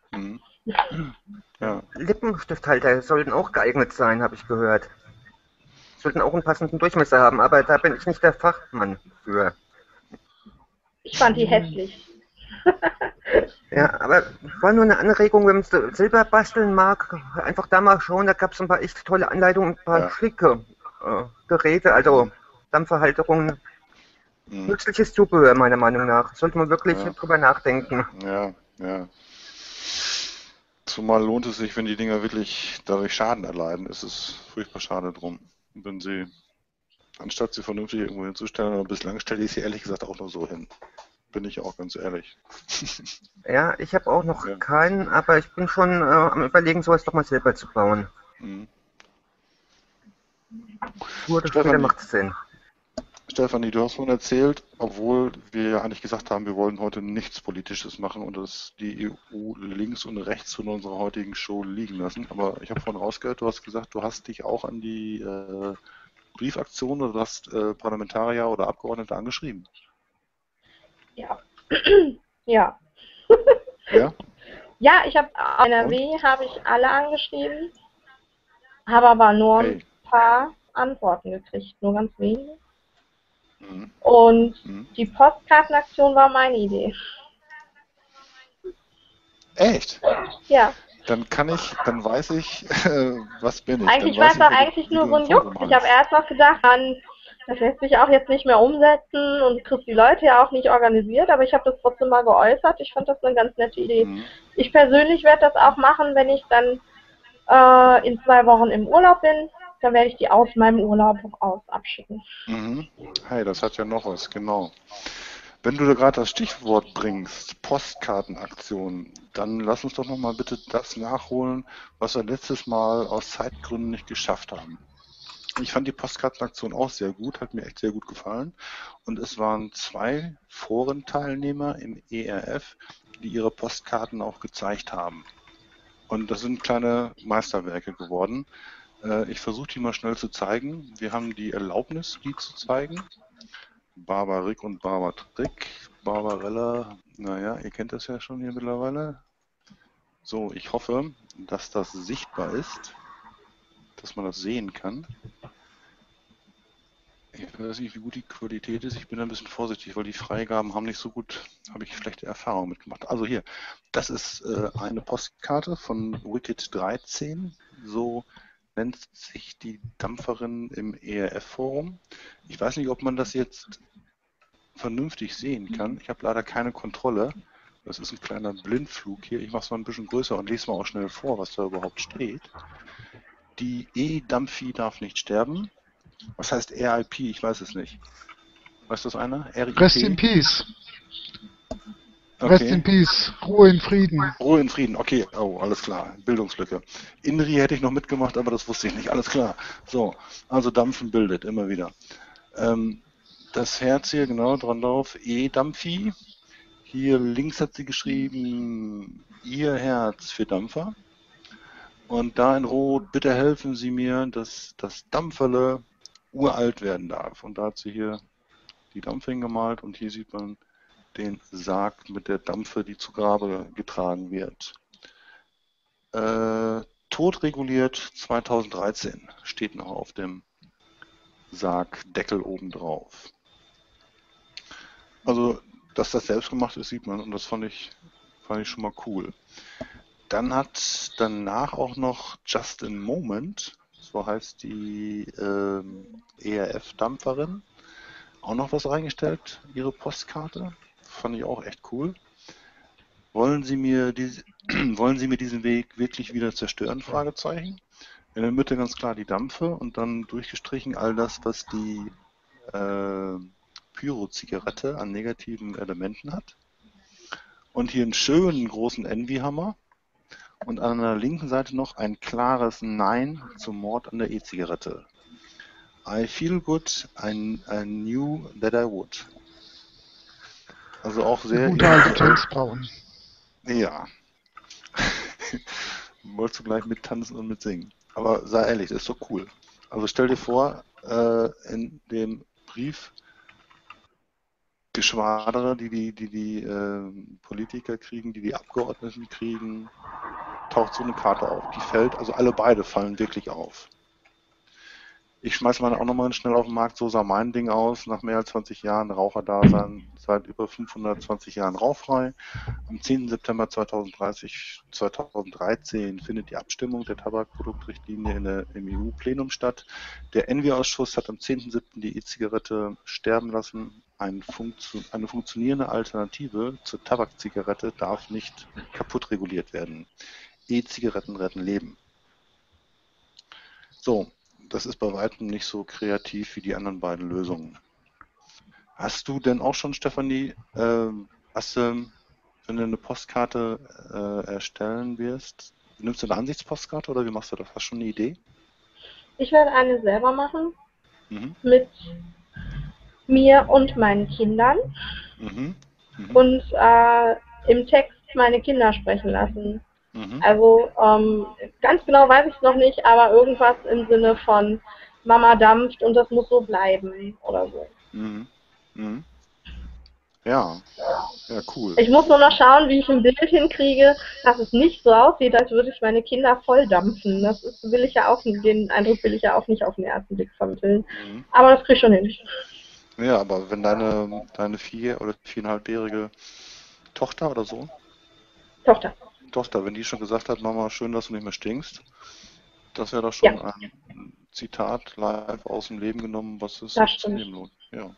Ja. Lippenstifthalter sollten auch geeignet sein, habe ich gehört. Sollten auch einen passenden Durchmesser haben, aber da bin ich nicht der Fachmann für. Ich fand die hässlich. Ja, aber war nur eine Anregung, wenn man Silber basteln mag, einfach da mal schauen, da gab es ein paar echt tolle Anleitungen, ein paar schicke Geräte, also Dampfverhalterungen. Nützliches Zubehör, meiner Meinung nach. Sollte man wirklich drüber nachdenken. Ja. Zumal lohnt es sich, wenn die Dinger wirklich dadurch Schaden erleiden, ist es furchtbar schade drum. Wenn sie, anstatt sie vernünftig irgendwo hinzustellen, aber bislang stelle ich sie ehrlich gesagt auch nur so hin. Bin ich auch ganz ehrlich. Ja, ich habe auch noch keinen, aber ich bin schon am Überlegen, sowas doch mal selber zu bauen. Nur das später macht Sinn. Stefanie, du hast vorhin erzählt, obwohl wir ja eigentlich gesagt haben, wir wollen heute nichts Politisches machen und dass die EU links und rechts von unserer heutigen Show liegen lassen. Aber ich habe vorhin rausgehört, du hast gesagt, du hast dich auch an die Briefaktion oder du hast Parlamentarier oder Abgeordnete angeschrieben. Ja. Ja. Ja? Ja, ich habe NRW habe ich alle angeschrieben, habe aber nur ein paar Antworten gekriegt, nur ganz wenige. Und die Postkartenaktion war meine Idee. Echt? Ja. Dann weiß ich, was bin ich. Eigentlich war es doch eigentlich nur so ein Juck. Ich habe erst noch gedacht, das lässt sich auch jetzt nicht mehr umsetzen und kriegst die Leute ja auch nicht organisiert, aber ich habe das trotzdem mal geäußert. Ich fand das eine ganz nette Idee. Ich persönlich werde das auch machen, wenn ich dann in 2 Wochen im Urlaub bin. Dann werde ich die aus meinem Urlaub aus abschicken. Hey, das hat ja noch was, genau. Wenn du da gerade das Stichwort bringst, Postkartenaktion, dann lass uns doch nochmal bitte das nachholen, was wir letztes Mal aus Zeitgründen nicht geschafft haben. Ich fand die Postkartenaktion auch sehr gut, hat mir echt sehr gut gefallen. Und es waren 2 Forenteilnehmer im ERF, die ihre Postkarten auch gezeigt haben. Und das sind kleine Meisterwerke geworden. Ich versuche die mal schnell zu zeigen. Wir haben die Erlaubnis, die zu zeigen. Barbarik und Barbatrick. Barbarella, naja, ihr kennt das ja schon hier mittlerweile. So, ich hoffe, dass das sichtbar ist, dass man das sehen kann. Ich weiß nicht, wie gut die Qualität ist. Ich bin ein bisschen vorsichtig, weil die Freigaben haben nicht so gut, habe ich schlechte Erfahrungen mitgemacht. Also hier, das ist eine Postkarte von Wicked 13. So nennt sich die Dampferin im ERF-Forum. Ich weiß nicht, ob man das jetzt vernünftig sehen kann. Ich habe leider keine Kontrolle. Das ist ein kleiner Blindflug hier. Ich mache es mal ein bisschen größer und lese mal auch schnell vor, was da überhaupt steht. Die E-Dampfi darf nicht sterben. Was heißt RIP? Ich weiß es nicht. Weiß das einer? RIP? Rest in Peace. Okay. Rest in Peace. Ruhe in Frieden. Ruhe in Frieden. Okay. Oh, alles klar. Bildungslücke. Inri hätte ich noch mitgemacht, aber das wusste ich nicht. Alles klar. So, also Dampfen bildet immer wieder. Das Herz hier, genau, dran drauf. E-Dampfi. Hier links hat sie geschrieben, Ihr Herz für Dampfer. Und da in Rot, bitte helfen Sie mir, dass das Dampferle uralt werden darf. Und da hat sie hier die Dampfe hingemalt und hier sieht man den Sarg mit der Dampfe, die zu Grabe getragen wird. Totreguliert 2013 steht noch auf dem Sargdeckel oben drauf. Also, dass das selbst gemacht ist, sieht man und das fand ich schon mal cool. Dann hat danach auch noch Just a Moment, so heißt die ERF-Dampferin, auch noch was reingestellt, ihre Postkarte. Fand ich auch echt cool. Wollen Sie mir diesen Weg wirklich wieder zerstören? Fragezeichen. In der Mitte ganz klar die Dampfe und dann durchgestrichen all das, was die Pyro-Zigarette an negativen Elementen hat. Und hier einen schönen großen Envy-Hammer. Und an der linken Seite noch ein klares Nein zum Mord an der E-Zigarette. I feel good, I knew that I would. Also auch sehr... Gute alte James Brown. Ja. Wolltest du gleich mittanzen und mitsingen. Aber sei ehrlich, das ist doch cool. Also stell dir vor, in dem Brief Geschwadere, die Politiker kriegen, die Abgeordneten kriegen, taucht so eine Karte auf. Die fällt, also alle beide fallen wirklich auf. Ich schmeiße meine auch nochmal schnell auf den Markt, so sah mein Ding aus, nach mehr als 20 Jahren Raucherdasein, seit über 520 Jahren rauchfrei. Am 10. September 2013 findet die Abstimmung der Tabakproduktrichtlinie im EU-Plenum statt. Der Envi-Ausschuss hat am 10.7. die E-Zigarette sterben lassen. Eine funktionierende Alternative zur Tabakzigarette darf nicht kaputt reguliert werden. E-Zigaretten retten Leben. So, das ist bei weitem nicht so kreativ wie die anderen beiden Lösungen. Hast du denn auch schon, Stefanie, wenn du eine Postkarte erstellen wirst, nimmst du eine Ansichtspostkarte oder wie machst du das? Hast du schon eine Idee? Ich werde eine selber machen, mit mir und meinen Kindern und im Text meine Kinder sprechen lassen. Also ganz genau weiß ich es noch nicht, aber irgendwas im Sinne von Mama dampft und das muss so bleiben oder so. Ja, cool. Ich muss nur noch schauen, wie ich ein Bild hinkriege, dass es nicht so aussieht, als würde ich meine Kinder voll dampfen. Den Eindruck will ich ja auch nicht auf den ersten Blick vermitteln. Aber das kriege ich schon hin. Ja, aber wenn deine 4- oder 4,5-jährige Tochter oder Sohn? Tochter, wenn die schon gesagt hat, Mama, schön, dass du nicht mehr stinkst, das wäre doch schon ein Zitat live aus dem Leben genommen, was es zu nehmen lohnt. Ja.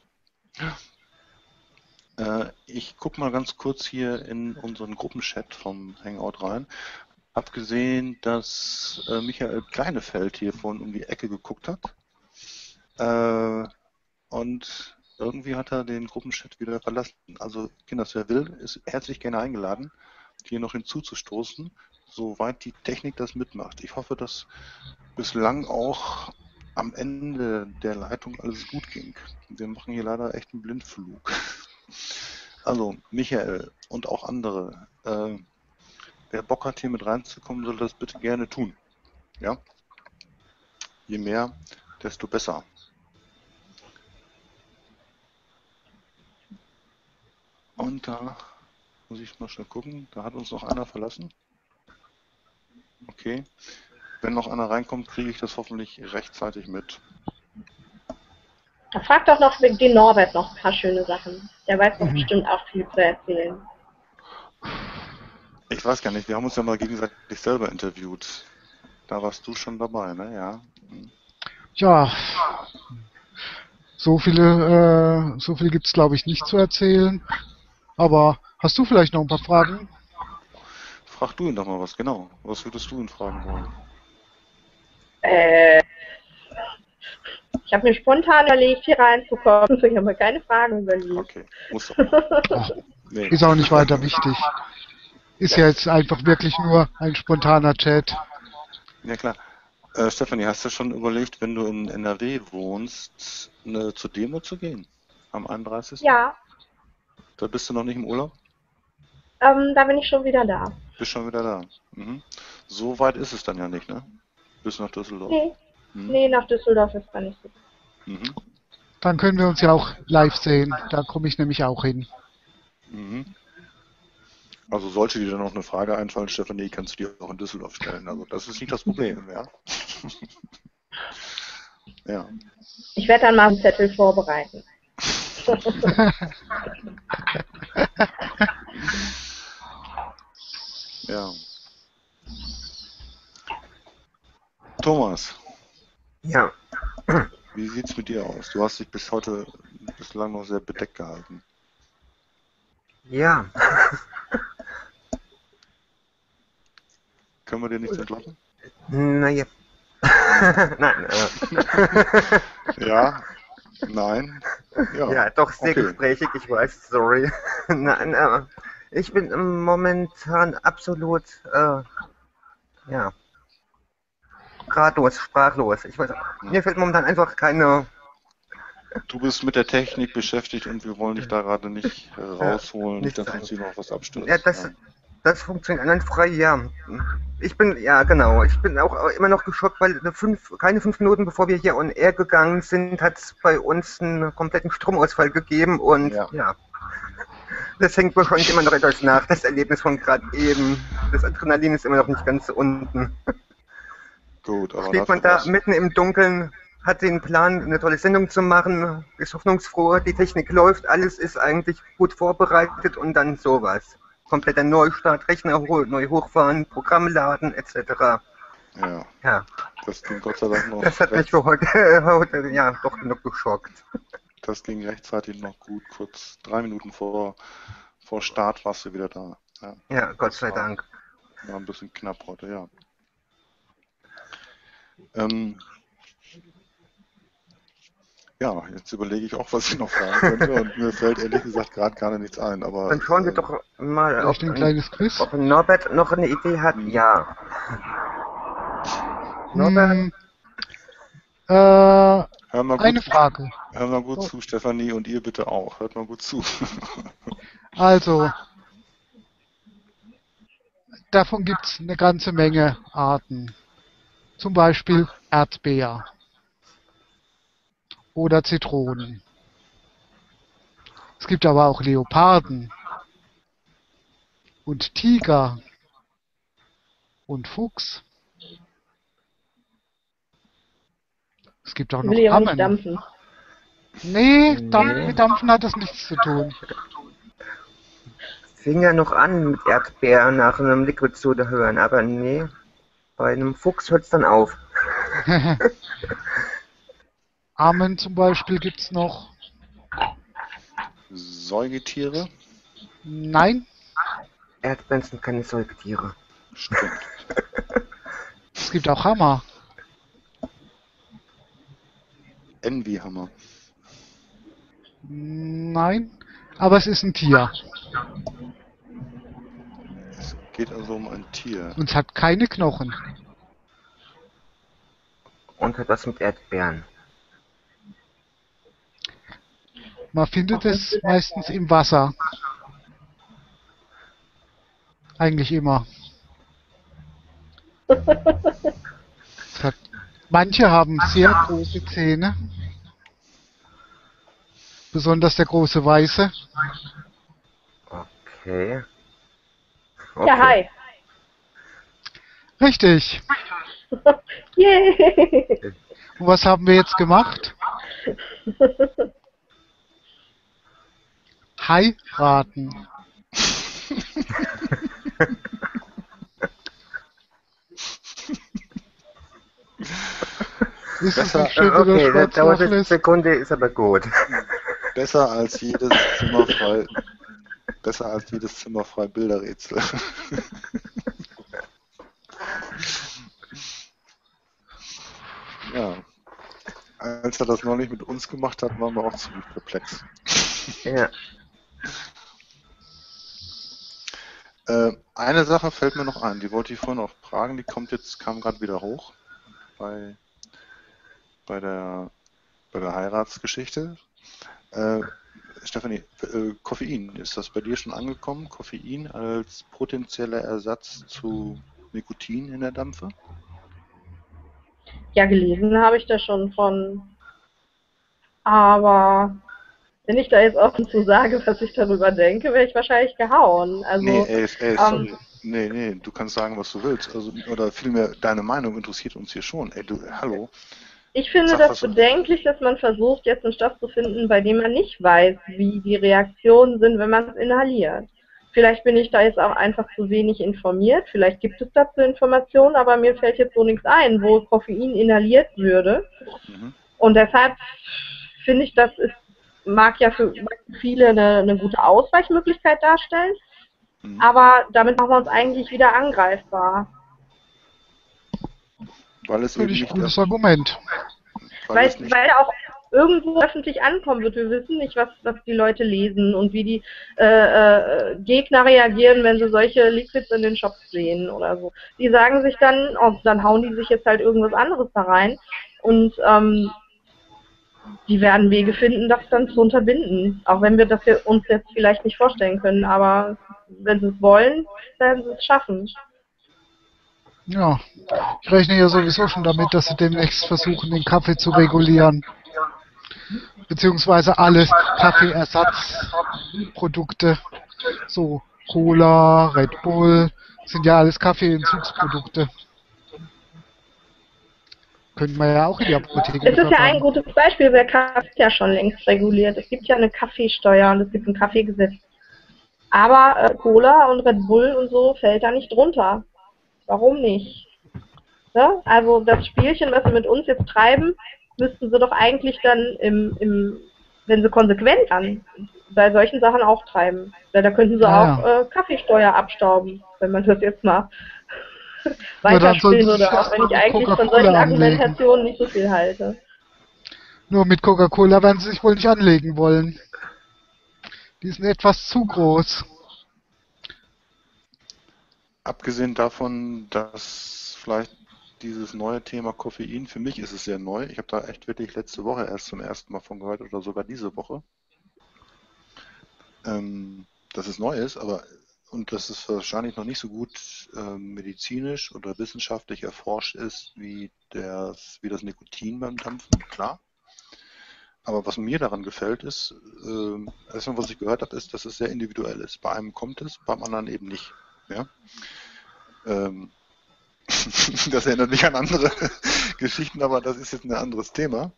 Ich gucke mal ganz kurz hier in unseren Gruppenchat vom Hangout rein. Hab gesehen, dass Michael Kleinefeld hier vorhin um die Ecke geguckt hat. Und irgendwie hat er den Gruppenchat wieder verlassen. Also, Kinder, wer will, ist herzlich gerne eingeladen, hier noch hinzuzustoßen, soweit die Technik das mitmacht. Ich hoffe, dass bislang auch am Ende der Leitung alles gut ging. Wir machen hier leider echt einen Blindflug. Also, Michael und auch andere, wer Bock hat, hier mit reinzukommen, soll das bitte gerne tun. Ja? Je mehr, desto besser. Und da muss ich mal schnell gucken, da hat uns noch einer verlassen. Okay. Wenn noch einer reinkommt, kriege ich das hoffentlich rechtzeitig mit. Frag doch noch den Norbert noch ein paar schöne Sachen. Der weiß doch bestimmt auch viel zu erzählen. Ich weiß gar nicht, wir haben uns ja mal gegenseitig selber interviewt. Da warst du schon dabei, ne? Ja. Ja, so viel gibt's glaube ich nicht zu erzählen. Aber hast du vielleicht noch ein paar Fragen? Frag du ihn doch mal was, genau. Was würdest du ihn fragen wollen? Ich habe mir spontan überlegt, hier reinzukommen. Ich habe mir keine Fragen überlegt. Okay, muss doch. Nee. Ist auch nicht weiter wichtig. Ist ja jetzt einfach wirklich nur ein spontaner Chat. Ja klar. Stefanie, hast du schon überlegt, wenn du in NRW wohnst, zur Demo zu gehen? Am 31.? Ja. Da bist du noch nicht im Urlaub? Da bin ich schon wieder da. Bist schon wieder da. Mhm. So weit ist es dann ja nicht, ne? Bis nach Düsseldorf. Nee. Nee, nach Düsseldorf ist gar nicht so. Mhm. Dann können wir uns ja auch live sehen. Da komme ich nämlich auch hin. Mhm. Also sollte dir dann noch eine Frage einfallen, Stefanie, kannst du dir auch in Düsseldorf stellen. Also das ist nicht das Problem, ja. Ja. Ich werde dann mal einen Zettel vorbereiten. Ja. Thomas. Ja. Wie sieht's mit dir aus? Du hast dich bislang noch sehr bedeckt gehalten. Ja. Können wir dir nichts entlocken? Naja. Nein. Ja. Nein. Ja, Ja, doch sehr okay. Gesprächig, ich weiß, sorry. Nein, ich bin momentan absolut, ja, ratlos, sprachlos. Ich weiß, mir fällt momentan einfach keine... Du bist mit der Technik beschäftigt und wir wollen dich da gerade nicht rausholen, nicht, dass uns hier noch was abstürzt. Ja, das funktioniert einwandfrei, ja. Ich bin auch immer noch geschockt, weil keine 5 Minuten bevor wir hier on air gegangen sind, hat es bei uns einen kompletten Stromausfall gegeben und ja. Das hängt wahrscheinlich immer noch etwas nach, das Erlebnis von gerade eben. Das Adrenalin ist immer noch nicht ganz unten. Gut, aber steht man da mitten im Dunkeln, hat den Plan, eine tolle Sendung zu machen, ist hoffnungsfroh, die Technik läuft, alles ist eigentlich gut vorbereitet und dann sowas. Kompletter Neustart, Rechner neu hochfahren, Programme laden, etc. Ja. Das ging Gott sei Dank noch. Das hat mich für heute ja doch genug geschockt. Das ging rechtzeitig noch gut, kurz 3 Minuten vor Start warst du wieder da. Ja, Gott sei Dank. War ein bisschen knapp heute, ja. Ja, jetzt überlege ich auch, was ich noch fragen könnte und mir fällt ehrlich gesagt gerade gar nichts ein. Aber dann schauen wir doch mal, ob Norbert noch eine Idee hat. Ja. Norbert? Eine Frage. Hör mal gut zu, Stefanie, und ihr bitte auch. Hört mal gut zu. Also, davon gibt es eine ganze Menge Arten. Zum Beispiel Erdbeer oder Zitronen. Es gibt aber auch Leoparden und Tiger und Fuchs. Es gibt auch noch Ammen. Dampfen. Nee, mit Dampfen hat das nichts zu tun. Fing ja noch an mit Erdbeeren nach einem Liquid Soda hören, aber nee, bei einem Fuchs hört es dann auf. Ammen zum Beispiel gibt's noch. Säugetiere? Nein. Erdbeeren sind keine Säugetiere. Stimmt. Es gibt auch Hammer. Envy-Hammer. Nein, aber es ist ein Tier. Es geht also um ein Tier. Und es hat keine Knochen. Und hat was mit Erdbeeren. Man findet es meistens im Wasser. Eigentlich immer. Manche haben sehr große Zähne. Besonders der große Weiße. Okay. Ja, hi. Richtig. Yay. Und was haben wir jetzt gemacht? Heiraten. Ist das ein Schild oder Okay, schwarz dauert eine Loch-Ness? Sekunde, ist aber gut. Besser als jedes zimmerfrei Bilderrätsel. Ja. Als er das neulich mit uns gemacht hat, waren wir auch ziemlich perplex. Ja. Eine Sache fällt mir noch ein, die wollte ich vorhin auch fragen, die kam gerade wieder hoch bei der Heiratsgeschichte. Stefanie, Koffein, ist das bei dir schon angekommen? Koffein als potenzieller Ersatz zu Nikotin in der Dampfe? Ja, gelesen habe ich da schon von. Aber wenn ich da jetzt offen zu sage, was ich darüber denke, wäre ich wahrscheinlich gehauen. Also, Nee, sorry. Nee, du kannst sagen, was du willst. Also, oder vielmehr, deine Meinung interessiert uns hier schon. Ey, hallo. Ich finde das bedenklich, dass man versucht, jetzt einen Stoff zu finden, bei dem man nicht weiß, wie die Reaktionen sind, wenn man es inhaliert. Vielleicht bin ich da jetzt auch einfach zu wenig informiert, vielleicht gibt es dazu Informationen, aber mir fällt jetzt so nichts ein, wo Koffein inhaliert würde. Und deshalb finde ich, mag ja für viele eine gute Ausweichmöglichkeit darstellen, aber damit machen wir uns eigentlich wieder angreifbar. Weil es Finde ich ein gutes Argument. Weil auch irgendwo öffentlich ankommen wird. Wir wissen nicht, was die Leute lesen und wie die Gegner reagieren, wenn sie solche Liquids in den Shops sehen oder so. Die sagen sich dann, dann hauen die sich jetzt halt irgendwas anderes da rein und die werden Wege finden, das dann zu unterbinden. Auch wenn wir das uns jetzt vielleicht nicht vorstellen können, aber wenn sie es wollen, werden sie es schaffen. Ja, ich rechne ja sowieso schon damit, dass sie demnächst versuchen, den Kaffee zu regulieren. Beziehungsweise alle Kaffeeersatzprodukte. So Cola, Red Bull, sind ja alles Kaffeeentzugsprodukte. Könnten wir ja auch in die Apotheke verfahren. Es ist ja ein gutes Beispiel, wer Kaffee ist ja schon längst reguliert. Es gibt ja eine Kaffeesteuer und es gibt ein Kaffeegesetz. Aber Cola und Red Bull und so fällt da nicht drunter. Warum nicht? Ja? Also das Spielchen, was sie mit uns jetzt treiben, müssten sie doch eigentlich dann wenn sie konsequent an bei solchen Sachen auch treiben. Weil da könnten sie auch Kaffeesteuer abstauben, wenn man das jetzt mal weiterspielen würde, auch wenn ich eigentlich von solchen Argumentationen nicht so viel halte. Nur mit Coca-Cola werden sie sich wohl nicht anlegen wollen. Die sind etwas zu groß. Abgesehen davon, dass vielleicht dieses neue Thema Koffein, für mich ist es sehr neu. Ich habe da echt wirklich letzte Woche erst zum ersten Mal von gehört oder sogar diese Woche. Dass es neu ist, und dass es wahrscheinlich noch nicht so gut medizinisch oder wissenschaftlich erforscht ist, wie das Nikotin beim Dampfen, klar. Aber was mir daran gefällt ist, erstmal was ich gehört habe, ist, dass es sehr individuell ist. Bei einem kommt es, beim anderen eben nicht. Ja? Das erinnert mich an andere Geschichten, aber das ist jetzt ein anderes Thema.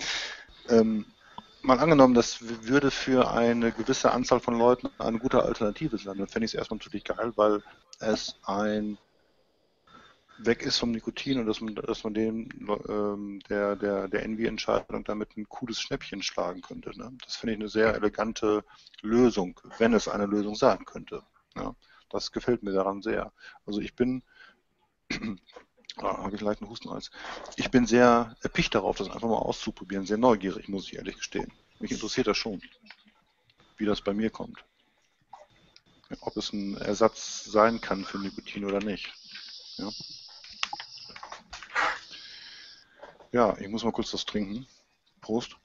Mal angenommen, das würde für eine gewisse Anzahl von Leuten eine gute Alternative sein, dann fände ich es erstmal natürlich geil, weil es weg ist vom Nikotin und dass man der Envy-Entscheidung damit ein cooles Schnäppchen schlagen könnte. Ne? Das finde ich eine sehr elegante Lösung, wenn es eine Lösung sein könnte. Ja? Das gefällt mir daran sehr. Also ich bin, habe ich leicht einen Hustenhals, ich bin sehr erpicht darauf, das einfach mal auszuprobieren, sehr neugierig, muss ich ehrlich gestehen. Mich interessiert das schon, wie das bei mir kommt. Ob es ein Ersatz sein kann für Nikotin oder nicht. Ja. Ja, ich muss mal kurz was trinken. Prost.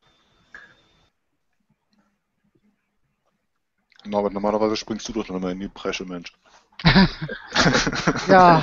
Norbert, normalerweise springst du doch noch mal in die Bresche, Mensch. Ja.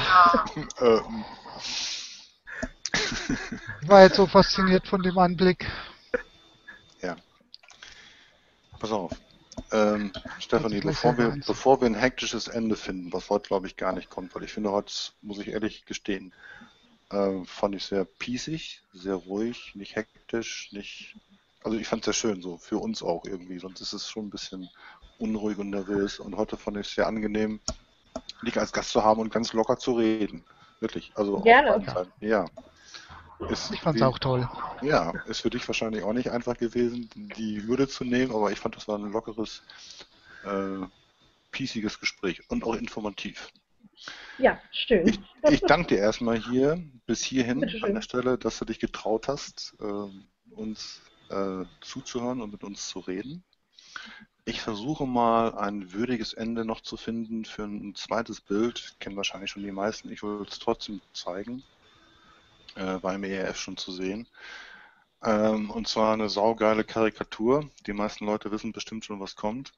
Ich war jetzt so fasziniert von dem Anblick. Ja. Pass auf. Stefanie, bevor wir ein hektisches Ende finden, was heute glaube ich gar nicht kommt, weil ich finde, heute muss ich ehrlich gestehen, Fand ich sehr piesig, sehr ruhig, nicht hektisch, also ich fand es sehr schön, so für uns auch irgendwie, sonst ist es schon ein bisschen unruhig und nervös. Und heute fand ich es sehr angenehm, dich als Gast zu haben und ganz locker zu reden. Wirklich, also Gerne. auf beiden Seiten. Ja. Ich fand es auch toll. Ja, ist für dich wahrscheinlich auch nicht einfach gewesen, die Hürde zu nehmen, aber ich fand, das war ein lockeres, piesiges Gespräch und auch informativ. Ja, schön. Ich danke dir erstmal hier bis hierhin an der Stelle, dass du dich getraut hast, uns zuzuhören und mit uns zu reden. Ich versuche mal ein würdiges Ende noch zu finden für ein zweites Bild. Kennen wahrscheinlich schon die meisten. Ich will es trotzdem zeigen. War im ERF schon zu sehen. Und zwar eine saugeile Karikatur. Die meisten Leute wissen bestimmt schon, was kommt.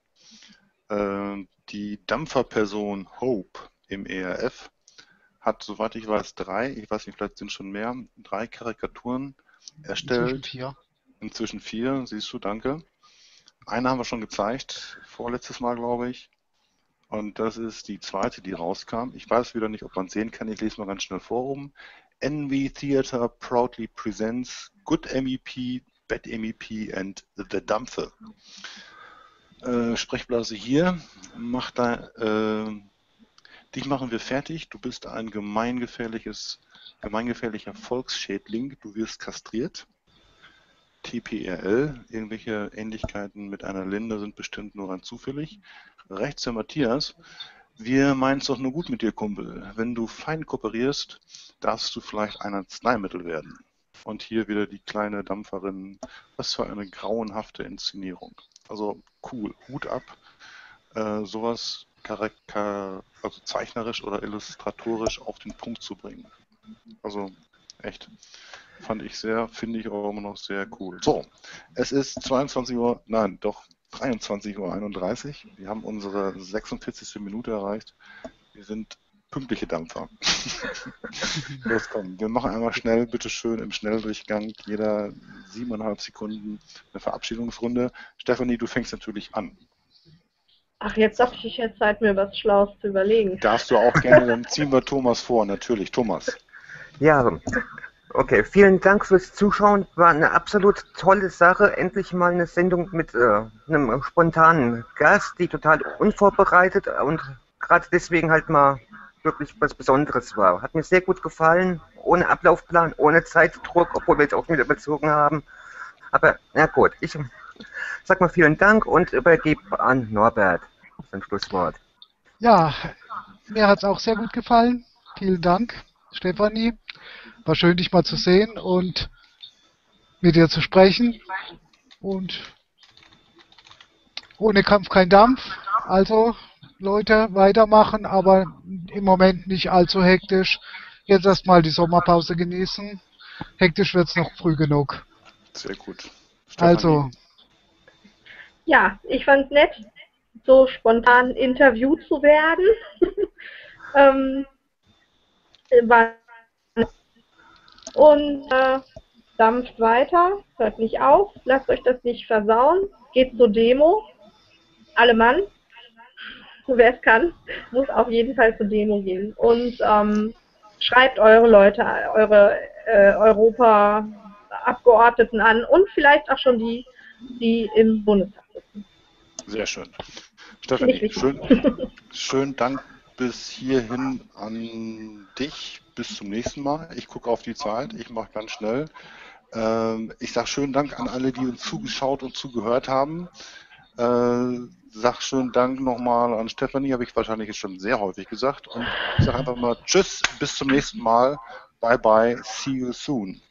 Die Dampferperson Hope im ERF hat, soweit ich weiß, ich weiß nicht, vielleicht sind schon mehr, 3 Karikaturen erstellt. Inzwischen 4, siehst du, danke. Eine haben wir schon gezeigt, vorletztes Mal, glaube ich. Und das ist die zweite, die rauskam. Ich weiß wieder nicht, ob man es sehen kann. Ich lese mal ganz schnell vor oben. NV Theatre proudly presents Good MEP, Bad MEP and The Dampfer. Sprechblase hier. Dich machen wir fertig. Du bist ein gemeingefährlicher Volksschädling. Du wirst kastriert. TPRL. Irgendwelche Ähnlichkeiten mit einer Linde sind bestimmt nur rein zufällig. Rechts der Matthias. Wir meinen es doch nur gut mit dir, Kumpel. Wenn du fein kooperierst, darfst du vielleicht ein Arzneimittel werden. Und hier wieder die kleine Dampferin. Was für eine grauenhafte Inszenierung. Also cool, Hut ab. Sowas also zeichnerisch oder illustratorisch auf den Punkt zu bringen. Also echt. Finde ich auch immer noch sehr cool. So, es ist 23:31 Uhr. Wir haben unsere 46. Minute erreicht. Wir sind pünktliche Dampfer. Los, komm, wir machen einmal schnell, bitteschön, im Schnelldurchgang, jeder 7,5 Sekunden eine Verabschiedungsrunde. Stefanie, du fängst natürlich an. Ach, jetzt dachte ich jetzt Zeit, mir was Schlaues zu überlegen. Darfst du auch gerne, dann ziehen wir Thomas vor, natürlich. Thomas. Ja, okay, vielen Dank fürs Zuschauen. War eine absolut tolle Sache. Endlich mal eine Sendung mit einem spontanen Gast, die total unvorbereitet und gerade deswegen halt mal wirklich was Besonderes war. Hat mir sehr gut gefallen, ohne Ablaufplan, ohne Zeitdruck, obwohl wir jetzt auch wieder überzogen haben. Aber na gut, ich sag mal vielen Dank und übergebe an Norbert sein Schlusswort. Ja, mir hat es auch sehr gut gefallen. Vielen Dank, Stefanie. War schön, dich mal zu sehen und mit dir zu sprechen. Und ohne Kampf kein Dampf. Also, Leute, weitermachen, aber im Moment nicht allzu hektisch. Jetzt erstmal die Sommerpause genießen. Hektisch wird es noch früh genug. Sehr gut. Stefanie. Also. Ja, ich fand es nett, so spontan interviewt zu werden. Und dampft weiter, hört nicht auf, lasst euch das nicht versauen, geht zur Demo. Alle Mann, wer es kann, muss auf jeden Fall zur Demo gehen. Und schreibt eure Leute, eure Europaabgeordneten an und vielleicht auch schon die im Bundestag sitzen. Sehr schön. Stefanie, schön Dank bis hierhin an dich. Bis zum nächsten Mal. Ich gucke auf die Zeit. Ich mache ganz schnell. Ich sage schönen Dank an alle, die uns zugeschaut und zugehört haben. Sag schönen Dank nochmal an Stefanie, habe ich wahrscheinlich jetzt schon sehr häufig gesagt. Und ich sage einfach mal Tschüss, bis zum nächsten Mal. Bye bye, see you soon.